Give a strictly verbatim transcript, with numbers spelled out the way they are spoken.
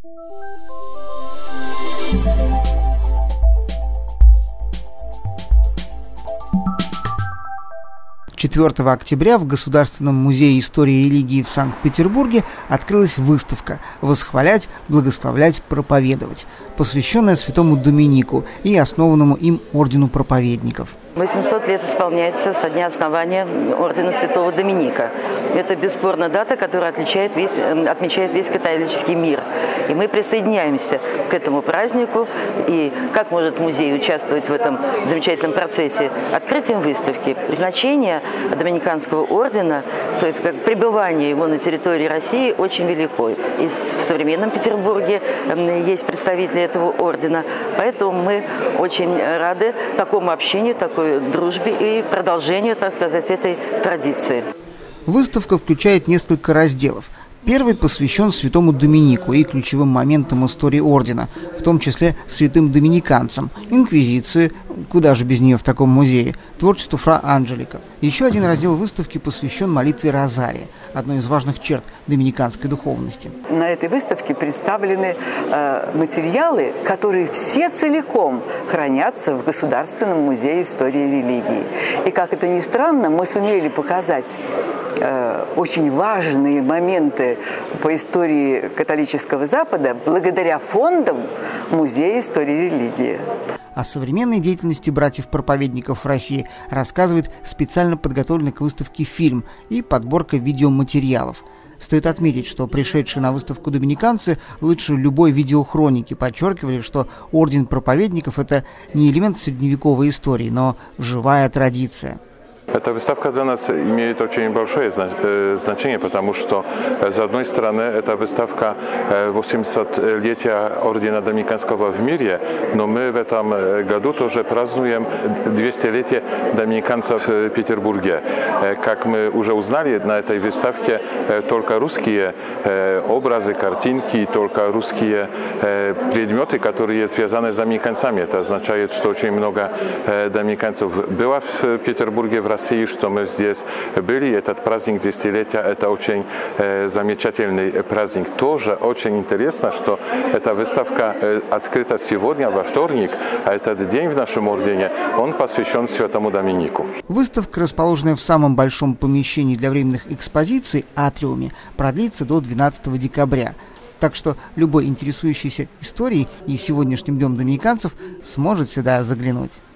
четвёртого октября в Государственном музее истории и религии в Санкт-Петербурге открылась выставка «Восхвалять, благословлять, проповедовать», посвященная святому Доминику и основанному им ордену проповедников. восемьсот лет исполняется со дня основания ордена святого Доминика. Это бесспорно дата, которая отличает весь, отмечает весь католический мир. И мы присоединяемся к этому празднику. И как может музей участвовать в этом замечательном процессе? Открытием выставки. Значение Доминиканского ордена, то есть как пребывание его на территории России, очень велико. И в современном Петербурге есть представители этого ордена. Поэтому мы очень рады такому общению, такой дружбе и продолжению, так сказать, этой традиции. Выставка включает несколько разделов. Первый посвящен святому Доминику и ключевым моментам истории ордена, в том числе святым доминиканцам, инквизиции, куда же без нее в таком музее, творчеству фра Анджелика. Еще один раздел выставки посвящен молитве Розария, одной из важных черт доминиканской духовности. На этой выставке представлены э, материалы, которые все целиком хранятся в Государственном музее истории и религии. И, как это ни странно, мы сумели показать э, очень важные моменты по истории католического Запада благодаря фондам Музея истории и религии. О современной деятельности братьев-проповедников в России рассказывает специально подготовленный к выставке фильм и подборка видеоматериалов. Стоит отметить, что пришедшие на выставку доминиканцы лучше любой видеохроники подчеркивали, что орден проповедников – это не элемент средневековой истории, но живая традиция. Эта выставка для нас имеет очень большое значение, потому что, с одной стороны, это выставка восьмисотлетия ордена доминиканского в мире, но мы в этом году тоже празднуем двухсотлетие доминиканцев в Петербурге. Как мы уже узнали, на этой выставке только русские образы, картинки, только русские предметы, которые связаны с доминиканцами. Это означает, что очень много доминиканцев было в Петербурге, в России, что мы здесь были. Этот праздник двухсотлетия – это очень э, замечательный праздник. Тоже очень интересно, что эта выставка э, открыта сегодня, во вторник, а этот день в нашем ордене, он посвящен святому Доминику. Выставка, расположенная в самом большом помещении для временных экспозиций – атриуме, продлится до двенадцатого декабря. Так что любой интересующийся историей и сегодняшним днем доминиканцев сможет сюда заглянуть.